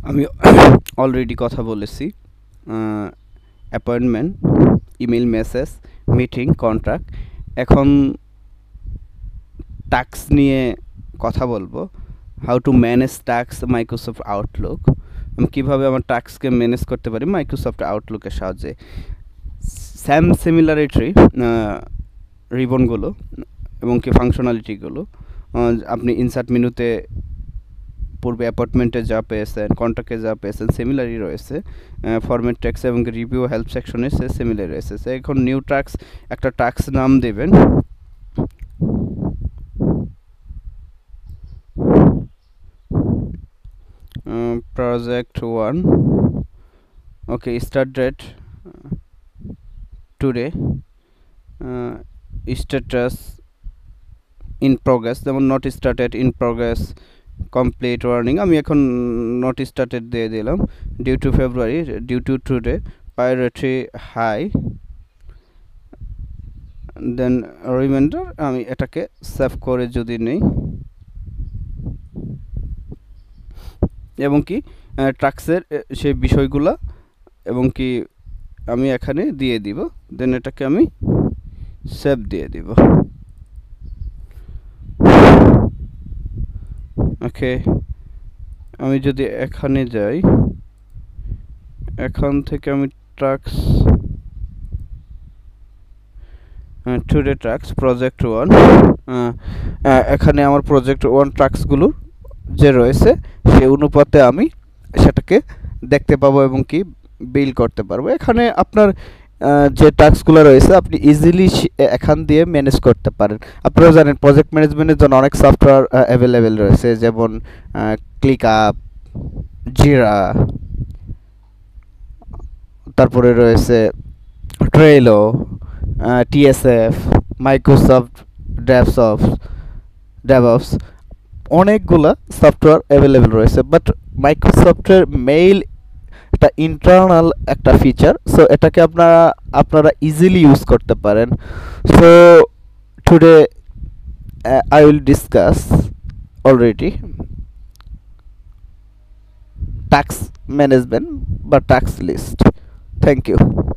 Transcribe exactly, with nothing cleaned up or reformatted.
আমি অলরেডি কথা বলেছি appointment, email, message, meeting, contract. এখন টাস্ক নিয়ে কথা বলবো। How to manage task Microsoft Outlook. আমি কীভাবে আমার টাস্ককে ম্যানেজ করতে পারি মাইক্রোসফট আউটলুকের সাহায্যে। স্যাম সিমিলারিটি রিবনগুলো এবং কি ফাংশনালিটিগুলো আপনি ইনসার্ট মেনুতে পূর্বে অ্যাপয়েন্টমেন্টে যা পেয়েছেন, কন্ট্রাক্টে যা পেয়েছেন সিমিলারই রয়েছে। ফরম্যাট ট্যাক্স এবং রিভিউ হেল্প সেকশনে সে সিমিলার রয়েছে। সে এখন নিউ টাস্ক একটা টাস্ক নাম দেবেন। Project one. Okay, start date today, status in progress, যেমন not started, in progress, complete, warning. আমি এখন নট স্টার্টেড দিয়ে দিলাম। Due to February, due to today, priority high, then reminder. আমি এটাকে সেভ করে যদি নেই এবং কি ট্যাক্সের সেই বিষয়গুলো এবং কি আমি এখানে দিয়ে দিব, দেন এটাকে আমি সেভ দিয়ে দিব। ওকে, আমি যদি এখানে যাই, এখান থেকে আমি tax today tax project one, এখানে আমার প্রজেক্ট ওয়ান ট্যাক্সগুলো যে রয়েছে সেই অনুপাতে আমি সেটাকে দেখতে পাবো এবং কি বিল করতে পারবো। এখানে আপনার যে টাস্কগুলো রয়েছে আপনি ইজিলি এখান দিয়ে ম্যানেজ করতে পারেন। আপনারা জানেন প্রজেক্ট ম্যানেজমেন্টের জন্য অনেক সফটওয়্যার অ্যাভেলেবেল রয়েছে, যেমন ক্লিকআপ, জিরা, তারপরে রয়েছে Trello, TSF, Microsoft DevOps DevOps অনেকগুলা সফটওয়্যার অ্যাভেলেবেল রয়েছে। বাট মাইক্রোসফটের মেইল একটা ইন্টারনাল একটা ফিচার, সো এটাকে আপনারা আপনারা ইজিলি ইউজ করতে পারেন। So today I will discuss already task management বা টাস্ক লিস্ট। Thank you.